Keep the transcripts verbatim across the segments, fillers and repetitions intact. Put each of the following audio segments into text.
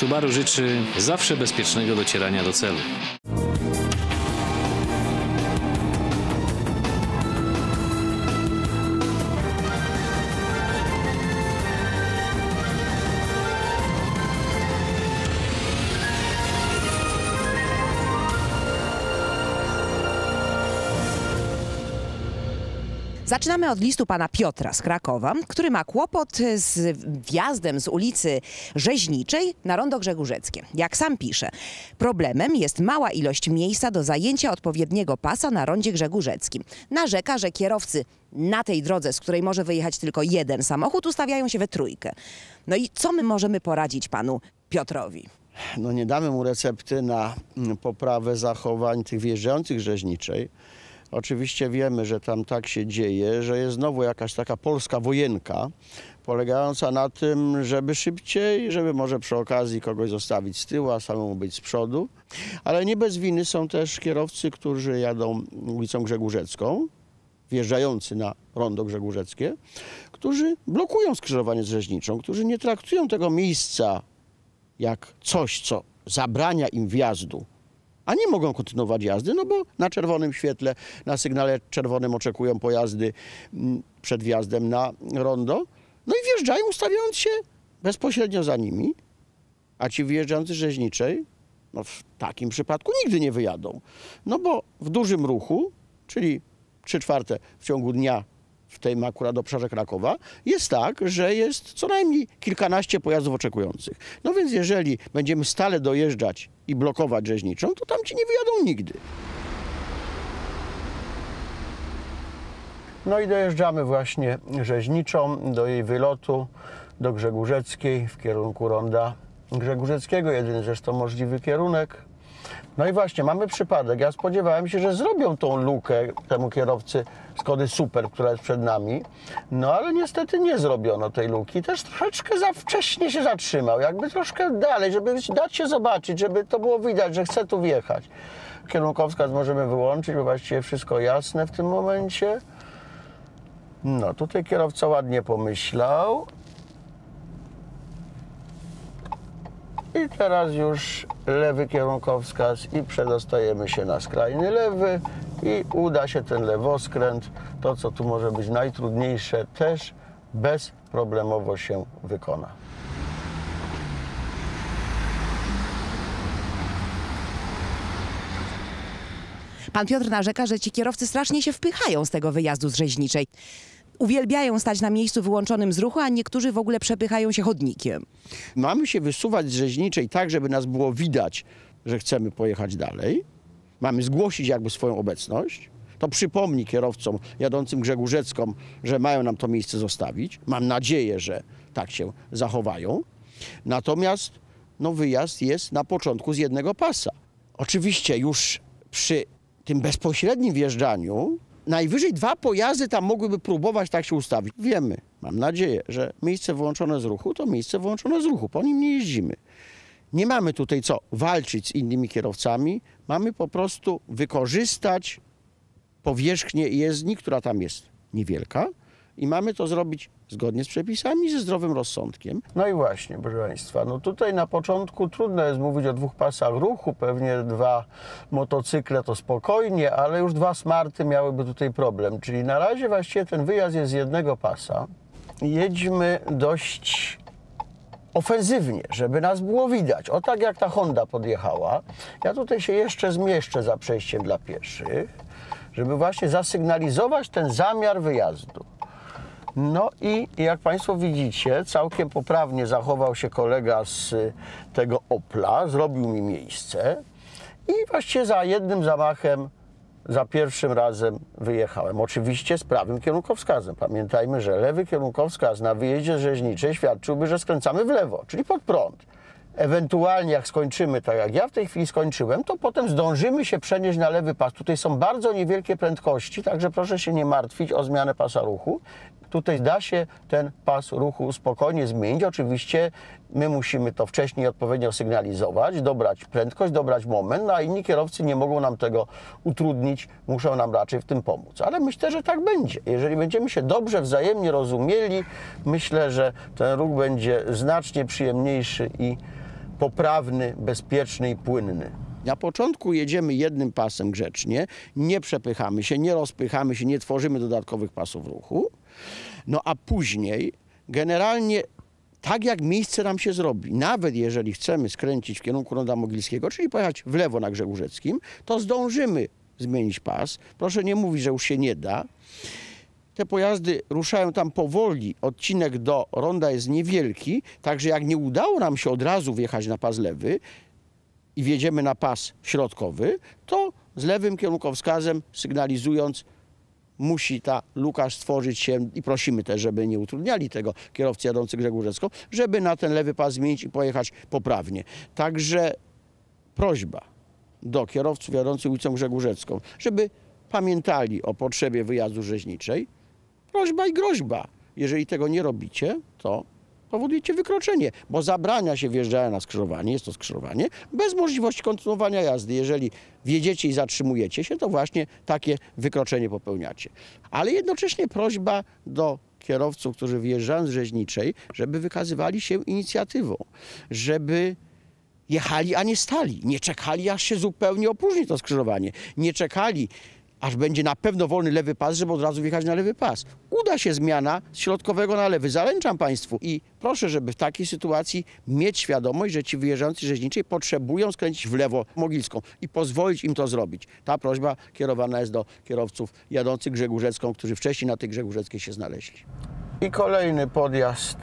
Subaru życzy zawsze bezpiecznego docierania do celu. Zaczynamy od listu pana Piotra z Krakowa, który ma kłopot z wjazdem z ulicy Rzeźniczej na rondo Grzegórzeckie. Jak sam pisze, problemem jest mała ilość miejsca do zajęcia odpowiedniego pasa na rondzie Grzegórzeckim. Narzeka, że kierowcy na tej drodze, z której może wyjechać tylko jeden samochód, ustawiają się we trójkę. No i co my możemy poradzić panu Piotrowi? No nie damy mu recepty na poprawę zachowań tych wjeżdżających Rzeźniczej. Oczywiście wiemy, że tam tak się dzieje, że jest znowu jakaś taka polska wojenka, polegająca na tym, żeby szybciej, żeby może przy okazji kogoś zostawić z tyłu, a samemu być z przodu. Ale nie bez winy są też kierowcy, którzy jadą ulicą Grzegórzecką, wjeżdżający na rondo Grzegórzeckie, którzy blokują skrzyżowanie z Rzeźniczą, którzy nie traktują tego miejsca jak coś, co zabrania im wjazdu, a nie mogą kontynuować jazdy, no bo na czerwonym świetle, na sygnale czerwonym oczekują pojazdy przed wjazdem na rondo. No i wjeżdżają, ustawiając się bezpośrednio za nimi, a ci wjeżdżający z Rzeźniczej, no w takim przypadku nigdy nie wyjadą. No bo w dużym ruchu, czyli trzy czwarte w ciągu dnia w tym akurat obszarze Krakowa, jest tak, że jest co najmniej kilkanaście pojazdów oczekujących. No więc jeżeli będziemy stale dojeżdżać i blokować Rzeźniczą, to tam ci nie wyjadą nigdy. No i dojeżdżamy właśnie Rzeźniczą do jej wylotu, do Grzegórzeckiej w kierunku ronda Grzegórzeckiego, jedyny zresztą możliwy kierunek. No i właśnie, mamy przypadek. Ja spodziewałem się, że zrobią tą lukę temu kierowcy Skody Super, która jest przed nami. No ale niestety nie zrobiono tej luki. Też troszeczkę za wcześnie się zatrzymał. Jakby troszkę dalej, żeby dać się zobaczyć, żeby to było widać, że chce tu wjechać. Kierunkowskaz możemy wyłączyć, bo właściwie wszystko jasne w tym momencie. No tutaj kierowca ładnie pomyślał. I teraz już lewy kierunkowskaz i przedostajemy się na skrajny lewy i uda się ten lewoskręt, to co tu może być najtrudniejsze, też bezproblemowo się wykona. Pan Piotr narzeka, że ci kierowcy strasznie się wpychają z tego wyjazdu z Rzeźniczej. Uwielbiają stać na miejscu wyłączonym z ruchu, a niektórzy w ogóle przepychają się chodnikiem. Mamy się wysuwać z Rzeźniczej tak, żeby nas było widać, że chcemy pojechać dalej. Mamy zgłosić jakby swoją obecność. To przypomni kierowcom jadącym Grzegórzecką, że mają nam to miejsce zostawić. Mam nadzieję, że tak się zachowają. Natomiast no, wyjazd jest na początku z jednego pasa. Oczywiście już przy tym bezpośrednim wjeżdżaniu najwyżej dwa pojazdy tam mogłyby próbować tak się ustawić. Wiemy, mam nadzieję, że miejsce wyłączone z ruchu to miejsce wyłączone z ruchu. Po nim nie jeździmy. Nie mamy tutaj co walczyć z innymi kierowcami. Mamy po prostu wykorzystać powierzchnię jezdni, która tam jest niewielka i mamy to zrobić zgodnie z przepisami, ze zdrowym rozsądkiem. No i właśnie, proszę Państwa, no tutaj na początku trudno jest mówić o dwóch pasach ruchu, pewnie dwa motocykle to spokojnie, ale już dwa smarty miałyby tutaj problem, czyli na razie właściwie ten wyjazd jest z jednego pasa. Jedźmy dość ofensywnie, żeby nas było widać. O tak jak ta Honda podjechała. Ja tutaj się jeszcze zmieszczę za przejściem dla pieszych, żeby właśnie zasygnalizować ten zamiar wyjazdu. No i jak Państwo widzicie, całkiem poprawnie zachował się kolega z tego Opla, zrobił mi miejsce i właściwie za jednym zamachem, za pierwszym razem wyjechałem. Oczywiście z prawym kierunkowskazem. Pamiętajmy, że lewy kierunkowskaz na wyjeździe z Rzeźniczej świadczyłby, że skręcamy w lewo, czyli pod prąd. Ewentualnie jak skończymy, tak jak ja w tej chwili skończyłem, to potem zdążymy się przenieść na lewy pas. Tutaj są bardzo niewielkie prędkości, także proszę się nie martwić o zmianę pasa ruchu. Tutaj da się ten pas ruchu spokojnie zmienić. Oczywiście my musimy to wcześniej odpowiednio sygnalizować, dobrać prędkość, dobrać moment, no a inni kierowcy nie mogą nam tego utrudnić, muszą nam raczej w tym pomóc. Ale myślę, że tak będzie. Jeżeli będziemy się dobrze, wzajemnie rozumieli, myślę, że ten ruch będzie znacznie przyjemniejszy i poprawny, bezpieczny i płynny. Na początku jedziemy jednym pasem grzecznie, nie przepychamy się, nie rozpychamy się, nie tworzymy dodatkowych pasów ruchu. No a później generalnie tak jak miejsce nam się zrobi, nawet jeżeli chcemy skręcić w kierunku Ronda Mogilskiego, czyli pojechać w lewo na Grzegórzeckim, to zdążymy zmienić pas. Proszę nie mówić, że już się nie da. Te pojazdy ruszają tam powoli, odcinek do ronda jest niewielki, także jak nie udało nam się od razu wjechać na pas lewy i wjedziemy na pas środkowy, to z lewym kierunkowskazem sygnalizując musi ta luka stworzyć się i prosimy też, żeby nie utrudniali tego kierowcy jadący Grzegórzecką, żeby na ten lewy pas zmienić i pojechać poprawnie. Także prośba do kierowców jadących ulicą Grzegórzecką, żeby pamiętali o potrzebie wyjazdu rzeźniczej. Prośba i groźba. Jeżeli tego nie robicie, to powodujecie wykroczenie, bo zabrania się wjeżdżania na skrzyżowanie, jest to skrzyżowanie, bez możliwości kontynuowania jazdy. Jeżeli wjedziecie i zatrzymujecie się, to właśnie takie wykroczenie popełniacie. Ale jednocześnie prośba do kierowców, którzy wyjeżdżają z rzeźniczej, żeby wykazywali się inicjatywą, żeby jechali, a nie stali. Nie czekali, aż się zupełnie opróżni to skrzyżowanie. Nie czekali, aż będzie na pewno wolny lewy pas, żeby od razu wjechać na lewy pas. Uda się zmiana z środkowego na lewy. Zaręczam Państwu. I proszę, żeby w takiej sytuacji mieć świadomość, że ci wyjeżdżający z rzeźniczej potrzebują skręcić w lewo Mogilską i pozwolić im to zrobić. Ta prośba kierowana jest do kierowców jadących Grzegórzecką, którzy wcześniej na tej Grzegórzeckiej się znaleźli. I kolejny podjazd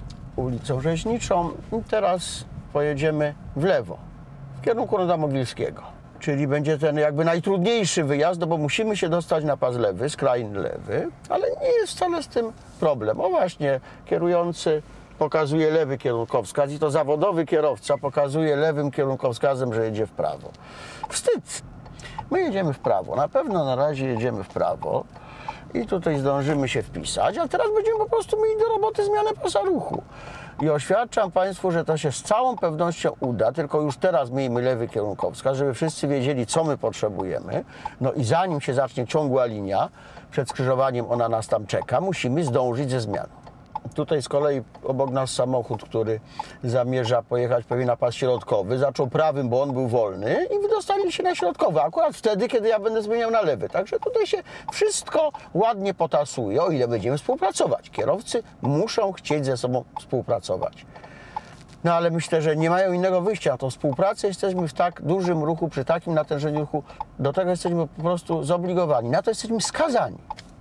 ulicą Rzeźniczą. I teraz pojedziemy w lewo, w kierunku Ronda Mogilskiego. Czyli będzie ten jakby najtrudniejszy wyjazd, no bo musimy się dostać na pas lewy, skrajny lewy, ale nie jest wcale z tym problem. O właśnie, kierujący pokazuje lewy kierunkowskaz i to zawodowy kierowca pokazuje lewym kierunkowskazem, że jedzie w prawo. Wstyd! My jedziemy w prawo, na pewno na razie jedziemy w prawo i tutaj zdążymy się wpisać, a teraz będziemy po prostu mieli do roboty zmianę pasa ruchu. I oświadczam Państwu, że to się z całą pewnością uda, tylko już teraz miejmy lewy kierunkowskaz, żeby wszyscy wiedzieli, co my potrzebujemy. No i zanim się zacznie ciągła linia, przed skrzyżowaniem ona nas tam czeka, musimy zdążyć ze zmianą. Tutaj z kolei obok nas samochód, który zamierza pojechać pewnie na pas środkowy, zaczął prawym, bo on był wolny i wydostali się na środkowy, akurat wtedy, kiedy ja będę zmieniał na lewy. Także tutaj się wszystko ładnie potasuje, o ile będziemy współpracować. Kierowcy muszą chcieć ze sobą współpracować. No ale myślę, że nie mają innego wyjścia na tą współpracę. Jesteśmy w tak dużym ruchu, przy takim natężeniu ruchu, do tego jesteśmy po prostu zobligowani. Na to jesteśmy skazani.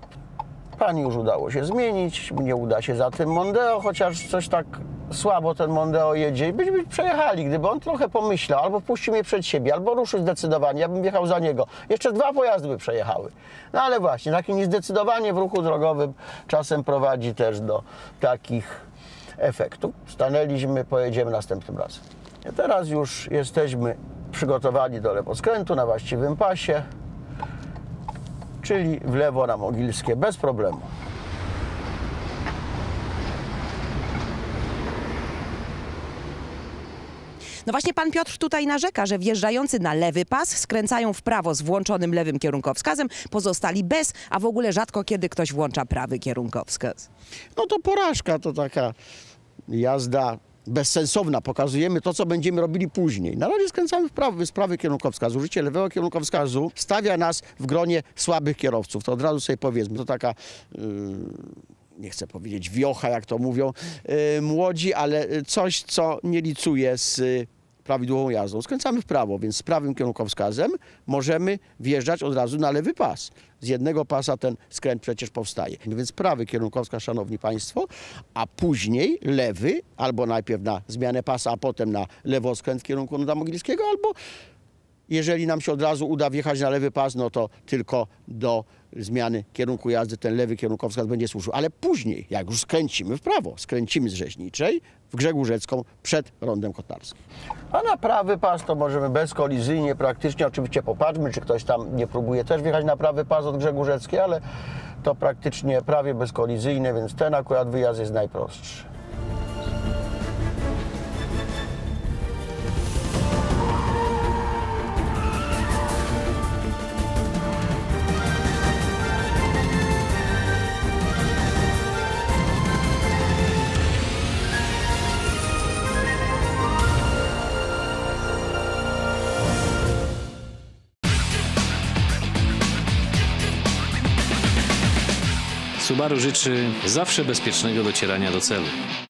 Pani już udało się zmienić, nie uda się za tym Mondeo, chociaż coś tak słabo ten Mondeo jedzie i byśmy przejechali, gdyby on trochę pomyślał, albo wpuścił mnie przed siebie, albo ruszył zdecydowanie, ja bym wjechał za niego. Jeszcze dwa pojazdy by przejechały. No ale właśnie, takie niezdecydowanie w ruchu drogowym czasem prowadzi też do takich efektów. Stanęliśmy, pojedziemy następnym razem. I teraz już jesteśmy przygotowani do lewoskrętu na właściwym pasie, czyli w lewo na Mogilskie, bez problemu. No właśnie pan Piotr tutaj narzeka, że wjeżdżający na lewy pas skręcają w prawo z włączonym lewym kierunkowskazem, pozostali bez, a w ogóle rzadko kiedy ktoś włącza prawy kierunkowskaz. No to porażka, to taka jazda bezsensowna. Pokazujemy to, co będziemy robili później. Na razie skręcamy w prawy, z prawy kierunkowskaz. Użycie lewego kierunkowskazu stawia nas w gronie słabych kierowców. To od razu sobie powiedzmy. To taka, yy, nie chcę powiedzieć wiocha, jak to mówią yy, młodzi, ale coś, co nie licuje z yy, prawidłową jazdą. Skręcamy w prawo, więc z prawym kierunkowskazem możemy wjeżdżać od razu na lewy pas. Z jednego pasa ten skręt przecież powstaje. Więc prawy kierunkowskaz, szanowni państwo, a później lewy, albo najpierw na zmianę pasa, a potem na lewoskręt w kierunku Ronda Mogilskiego, albo jeżeli nam się od razu uda wjechać na lewy pas, no to tylko do zmiany kierunku jazdy ten lewy kierunkowskaz będzie służył. Ale później, jak już skręcimy w prawo, skręcimy z Rzeźniczej w Grzegórzecką przed Rondem Kotlarskim. A na prawy pas to możemy bezkolizyjnie, praktycznie, oczywiście popatrzmy, czy ktoś tam nie próbuje też wjechać na prawy pas od Grzegórzeckiej, ale to praktycznie prawie bezkolizyjne, więc ten akurat wyjazd jest najprostszy. Subaru życzy zawsze bezpiecznego docierania do celu.